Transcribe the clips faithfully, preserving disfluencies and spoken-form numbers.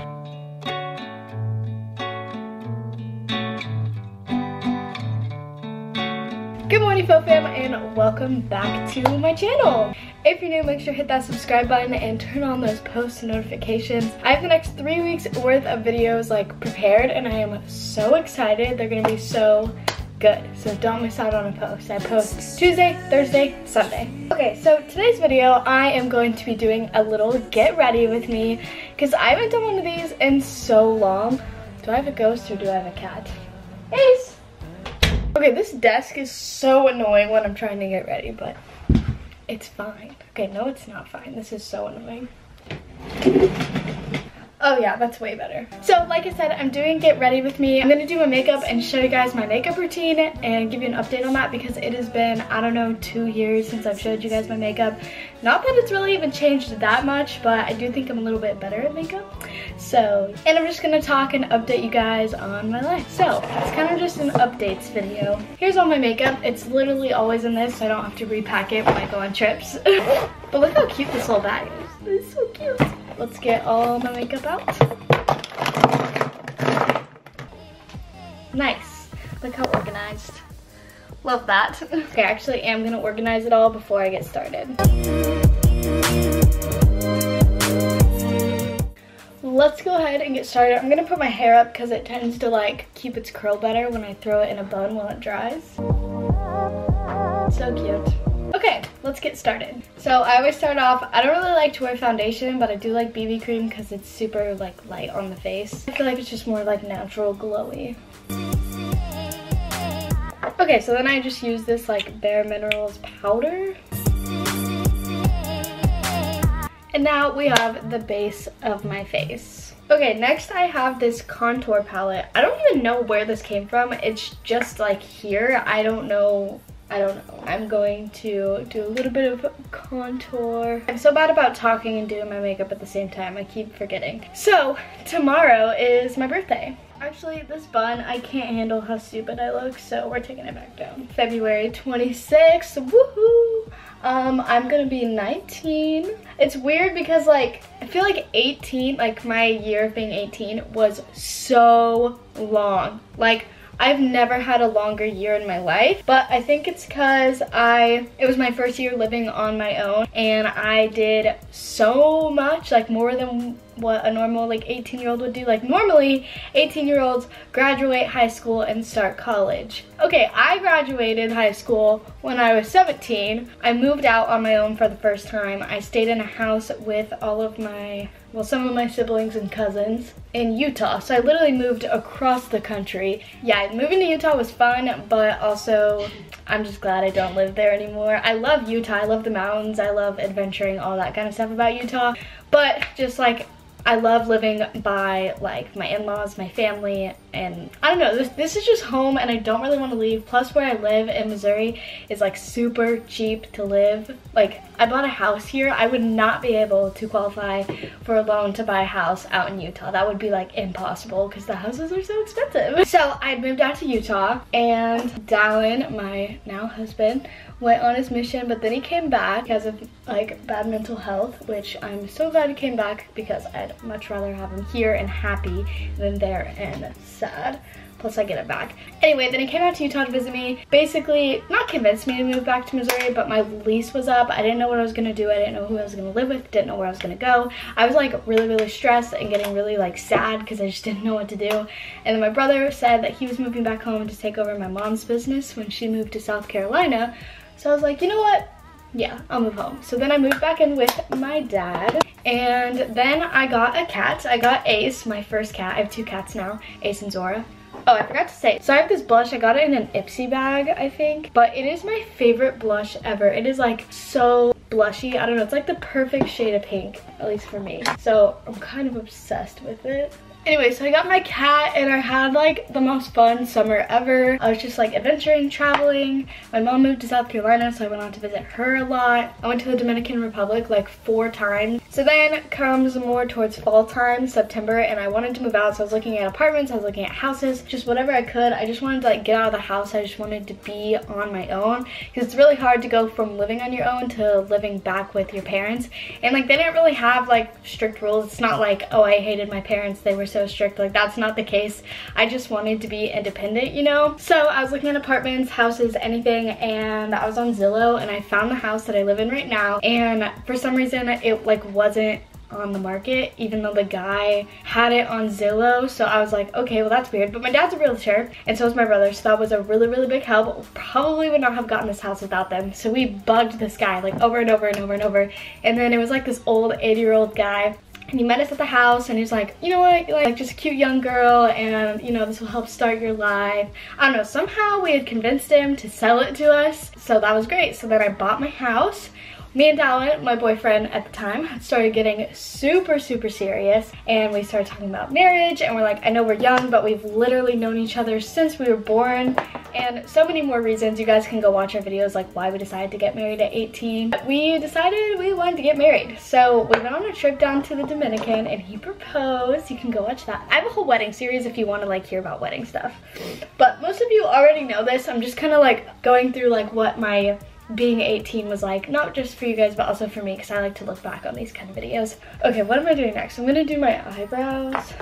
Good morning, Fo Fam, and welcome back to my channel. If you're new, make sure to hit that subscribe button and turn on those post notifications. I have the next three weeks worth of videos like prepared, and I am so excited. They're gonna be so good, so don't miss out on a post. I post Tuesday, Thursday, Sunday. Okay, so today's video, I am going to be doing a little get ready with me because I haven't done one of these in so long. Do I have a ghost or do I have a cat? Ace! Okay, this desk is so annoying when I'm trying to get ready, but it's fine. Okay, no, it's not fine. This is so annoying. Oh yeah, that's way better. So like I said, I'm doing get ready with me. I'm gonna do my makeup and show you guys my makeup routine and give you an update on that because it has been, I don't know, two years since I've showed you guys my makeup. Not that it's really even changed that much, but I do think I'm a little bit better at makeup. So, and I'm just gonna talk and update you guys on my life. So, it's kind of just an updates video. Here's all my makeup. It's literally always in this, so I don't have to repack it when I go on trips. But look how cute this little bag is. It's so cute. Let's get all my makeup out. Nice. Look how organized. Love that. Okay, I actually am gonna organize it all before I get started. Let's go ahead and get started. I'm gonna put my hair up because it tends to like keep its curl better when I throw it in a bun while it dries. So cute. Okay, let's get started. So I always start off, I don't really like to wear foundation, but I do like B B cream because it's super like light on the face. I feel like it's just more like natural glowy. Okay, so then I just use this like Bare Minerals powder. And now we have the base of my face. Okay, next I have this contour palette. I don't even know where this came from. It's just like here. I don't know. I don't know. I'm going to do a little bit of contour. I'm so bad about talking and doing my makeup at the same time. I keep forgetting. So, tomorrow is my birthday. Actually, this bun, I can't handle how stupid I look, so we're taking it back down. February twenty-sixth, woohoo! Um, I'm gonna be nineteen. It's weird because like, I feel like eighteen, like my year of being eighteen was so long. Like, I've never had a longer year in my life, but I think it's because I, it was my first year living on my own and I did so much, like more than what a normal like eighteen year old would do. Like normally eighteen year olds graduate high school and start college. Okay, I graduated high school when I was seventeen. I moved out on my own for the first time. I stayed in a house with all of my, well, some of my siblings and cousins in Utah. So I literally moved across the country. Yeah, moving to Utah was fun, but also I'm just glad I don't live there anymore. I love Utah. I love the mountains. I love adventuring, all that kind of stuff about Utah. But just like, I love living by like my in-laws, my family, and I don't know, this, this is just home and I don't really want to leave. Plus where I live in Missouri is like super cheap to live. Like I bought a house here. I would not be able to qualify for a loan to buy a house out in Utah. That would be like impossible because the houses are so expensive. So I moved out to Utah and Dallin, my now husband, went on his mission, but then he came back because of like bad mental health, which I'm so glad he came back because I'd much rather have him here and happy than there and sad. Plus I get it back. Anyway, then he came out to Utah to visit me. Basically, not convinced me to move back to Missouri, but my lease was up. I didn't know what I was gonna do. I didn't know who I was gonna live with. Didn't know where I was gonna go. I was like really, really stressed and getting really like sad because I just didn't know what to do. And then my brother said that he was moving back home to take over my mom's business when she moved to South Carolina. So I was like, you know what? Yeah, I'll move home. So then I moved back in with my dad. And then I got a cat. I got Ace, my first cat. I have two cats now, Ace and Zora. Oh, I forgot to say. So I have this blush. I got it in an Ipsy bag, I think. But it is my favorite blush ever. It is like so blushy. I don't know. It's like the perfect shade of pink, at least for me. So I'm kind of obsessed with it. Anyway, so I got my cat and I had like the most fun summer ever. I was just like adventuring, traveling. My mom moved to South Carolina, so I went on to visit her a lot. I went to the Dominican Republic like four times. So then comes more towards fall time, September, and I wanted to move out. So I was looking at apartments, I was looking at houses, just whatever I could. I just wanted to like get out of the house. I just wanted to be on my own because it's really hard to go from living on your own to living back with your parents. And like they didn't really have like strict rules. It's not like, oh, I hated my parents, they were so strict. Like that's not the case. I just wanted to be independent, you know? So I was looking at apartments, houses, anything, and I was on Zillow and I found the house that I live in right now, and for some reason it like wasn't on the market even though the guy had it on Zillow. So I was like, okay, well that's weird. But my dad's a realtor and so is my brother, so that was a really really big help. Probably would not have gotten this house without them. So we bugged this guy like over and over and over and over, and then it was like this old eighty year old guy. And he met us at the house and he's like, you know what, you're like just a cute young girl and you know this will help start your life. I don't know, somehow we had convinced him to sell it to us, so that was great. So then I bought my house. Me and Dallin, my boyfriend at the time, started getting super, super serious, and we started talking about marriage, and we're like, I know we're young, but we've literally known each other since we were born, and so many more reasons. You guys can go watch our videos, like why we decided to get married at eighteen. We decided we wanted to get married, so we went on a trip down to the Dominican, and he proposed. You can go watch that. I have a whole wedding series if you want to like hear about wedding stuff, but most of you already know this. I'm just kind of like going through like what my being eighteen was like, not just for you guys but also for me, because I like to look back on these kind of videos. Okay, what am I doing next? I'm gonna do my eyebrows.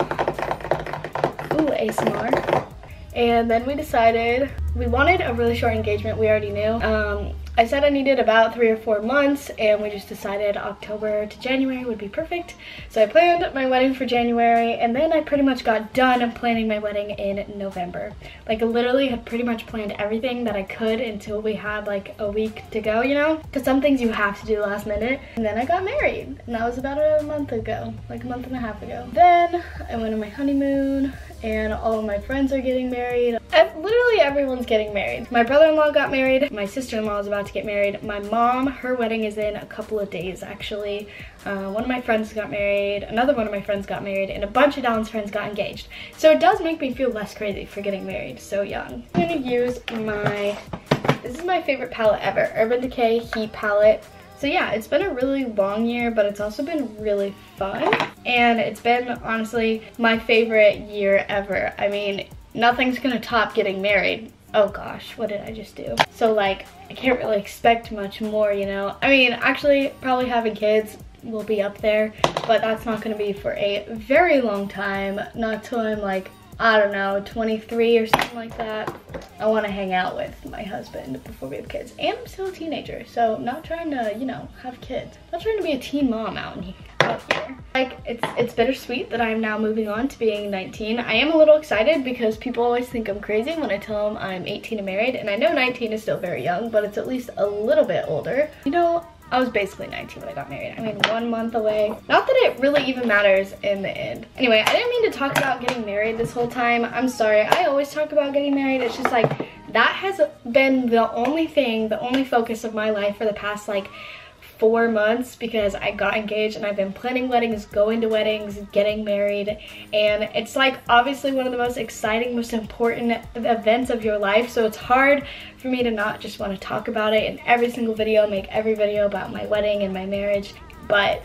Ooh, A S M R. And then we decided we wanted a really short engagement. We already knew. Um, I said I needed about three or four months, and we just decided October to January would be perfect. So I planned my wedding for January, and then I pretty much got done planning my wedding in November. Like I literally had pretty much planned everything that I could until we had like a week to go, you know? Because some things you have to do last minute. And then I got married, and that was about a month ago, like a month and a half ago. Then I went on my honeymoon, and all of my friends are getting married. Literally everyone's getting married. My brother-in-law got married. My sister-in-law is about to get married. My mom, her wedding is in a couple of days actually. Uh, one of my friends got married. Another one of my friends got married. And a bunch of Dallin's friends got engaged. So it does make me feel less crazy for getting married so young. I'm gonna use my, this is my favorite palette ever. Urban Decay Heat Palette. So yeah, it's been a really long year, but it's also been really fun. And it's been, honestly, my favorite year ever. I mean, nothing's gonna top getting married. Oh gosh, what did I just do? So like, I can't really expect much more, you know? I mean, actually, probably having kids will be up there, but that's not gonna be for a very long time. Not till I'm like, I don't know, twenty-three or something like that. I want to hang out with my husband before we have kids. And I'm still a teenager, so I'm not trying to, you know, have kids. I'm not trying to be a teen mom out, in here, out here. Like, it's, it's bittersweet that I'm now moving on to being nineteen. I am a little excited because people always think I'm crazy when I tell them I'm eighteen and married. And I know nineteen is still very young, but it's at least a little bit older. You know, I was basically nineteen when I got married. I mean, one month away. Not that it really even matters in the end. Anyway, I didn't mean to talk about getting married this whole time. I'm sorry. I always talk about getting married. It's just like, that has been the only thing, the only focus of my life for the past like four months because I got engaged, and I've been planning weddings, going to weddings, getting married, and it's like obviously one of the most exciting, most important events of your life. So it's hard for me to not just want to talk about it in every single video, make every video about my wedding and my marriage, but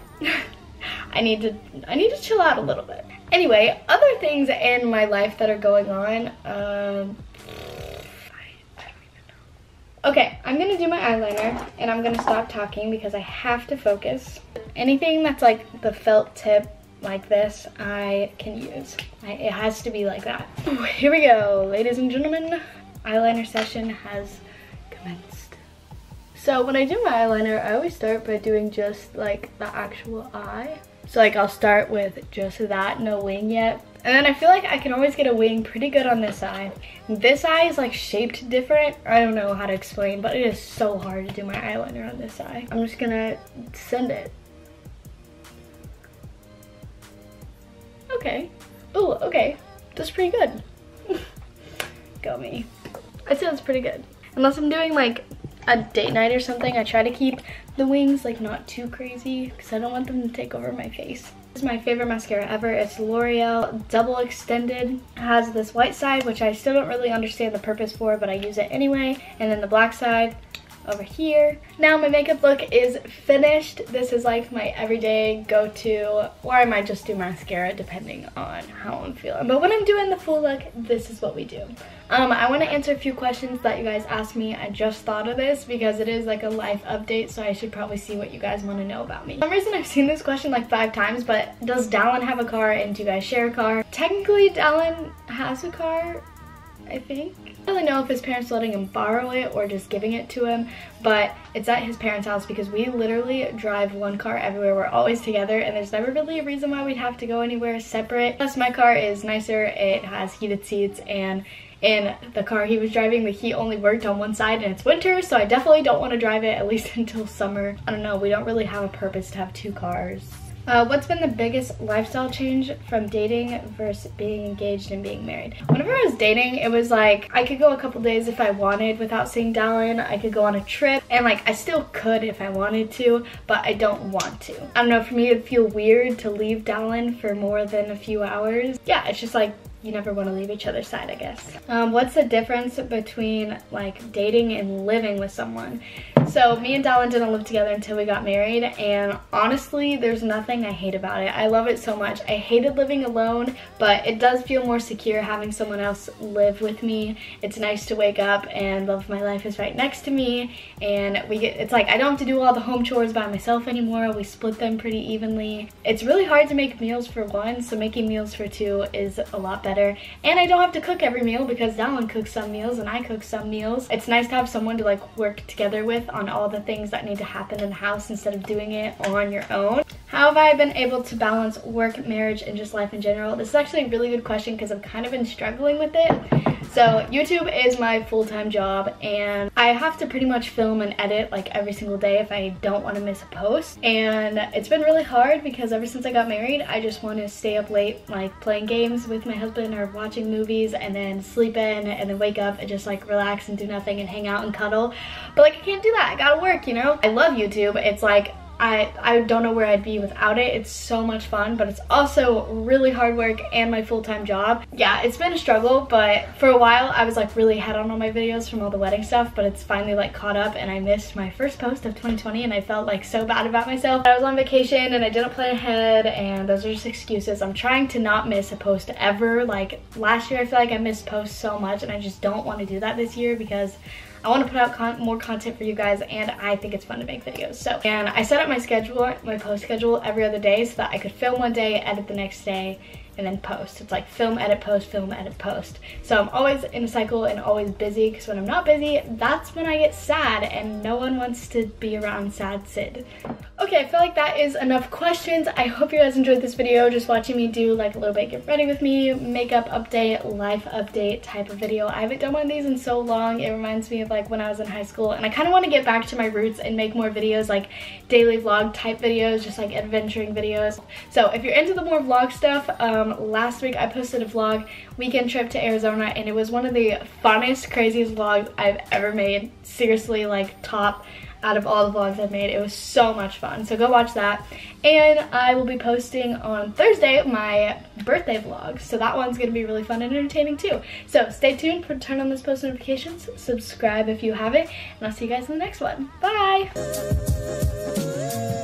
I need to I need to chill out a little bit. Anyway, other things in my life that are going on, um okay, I'm gonna do my eyeliner, and I'm gonna stop talking because I have to focus. Anything that's like the felt tip like this, I can use. I, it has to be like that. Ooh, here we go, ladies and gentlemen. Eyeliner session has commenced. So when I do my eyeliner, I always start by doing just like the actual eye. So like I'll start with just that, no wing yet. And then I feel like I can always get a wing pretty good on this eye. This eye is like shaped different. I don't know how to explain, but it is so hard to do my eyeliner on this eye. I'm just gonna send it. Okay. Oh, okay. That's pretty good. Go me. I'd say that's pretty good. Unless I'm doing like a date night or something, I try to keep the wings like not too crazy because I don't want them to take over my face. This is my favorite mascara ever. It's L'Oreal Double Extended. It has this white side, which I still don't really understand the purpose for, but I use it anyway. And then the black side over here. Now my makeup look is finished. This is like my everyday go-to, or I might just do mascara depending on how I'm feeling. But when I'm doing the full look, this is what we do. Um, I want to answer a few questions that you guys asked me. I just thought of this because it is like a life update, so I should probably see what you guys want to know about me. For some reason I've seen this question like five times, but does Dallin have a car and do you guys share a car? Technically Dallin has a car, I think. I don't really know if his parents are letting him borrow it or just giving it to him, but it's at his parents' house because we literally drive one car everywhere. We're always together and there's never really a reason why we'd have to go anywhere separate. Plus my car is nicer, it has heated seats, and in the car he was driving, the heat only worked on one side and it's winter, so I definitely don't want to drive it at least until summer. I don't know, we don't really have a purpose to have two cars. Uh, what's been the biggest lifestyle change from dating versus being engaged and being married? Whenever I was dating, it was like I could go a couple days if I wanted without seeing Dallin. I could go on a trip, and like I still could if I wanted to, but I don't want to. I don't know, for me it'd feel weird to leave Dallin for more than a few hours. Yeah, it's just like you never want to leave each other's side, I guess. Um, what's the difference between like dating and living with someone? So me and Dallin didn't live together until we got married, and honestly there's nothing I hate about it. I love it so much. I hated living alone, but it does feel more secure having someone else live with me. It's nice to wake up and love of my life is right next to me, and we get, it's like I don't have to do all the home chores by myself anymore. We split them pretty evenly. It's really hard to make meals for one, so making meals for two is a lot better. And I don't have to cook every meal because Dallin cooks some meals and I cook some meals. It's nice to have someone to like work together with on all the things that need to happen in the house instead of doing it on your own. How have I been able to balance work, marriage, and just life in general? This is actually a really good question because I've kind of been struggling with it. So YouTube is my full-time job, and I have to pretty much film and edit like every single day if I don't want to miss a post. And it's been really hard because ever since I got married, I just want to stay up late like playing games with my husband or watching movies, and then sleep in and then wake up and just like relax and do nothing and hang out and cuddle. But like I can't do that. I gotta work, you know? I love YouTube. It's like I, I don't know where I'd be without it. It's so much fun, but it's also really hard work and my full-time job. Yeah, it's been a struggle, but for a while I was like really ahead on all my videos from all the wedding stuff, but it's finally like caught up, and I missed my first post of twenty twenty and I felt like so bad about myself. I was on vacation and I didn't plan ahead, and those are just excuses. I'm trying to not miss a post ever. Like last year I feel like I missed posts so much, and I just don't want to do that this year because I want to put out con more content for you guys, and I think it's fun to make videos. So, and I set up my schedule, my post schedule every other day so that I could film one day, edit the next day, and then post. It's like film, edit, post, film, edit, post. So I'm always in a cycle and always busy, because when I'm not busy, that's when I get sad, and no one wants to be around sad Sid. Okay, I feel like that is enough questions. I hope you guys enjoyed this video, just watching me do like a little bit get ready with me, makeup update, life update type of video. I haven't done one of these in so long. It reminds me of like when I was in high school, and I kind of want to get back to my roots and make more videos, like daily vlog type videos, just like adventuring videos. So if you're into the more vlog stuff, um, last week I posted a vlog, weekend trip to Arizona, and it was one of the funnest, craziest vlogs I've ever made. Seriously, like top out of all the vlogs I've made. It was so much fun, so go watch that. And I will be posting on Thursday my birthday vlog, so that one's gonna be really fun and entertaining too. So stay tuned, for turn on those post notifications, subscribe if you haven't, and I'll see you guys in the next one. Bye!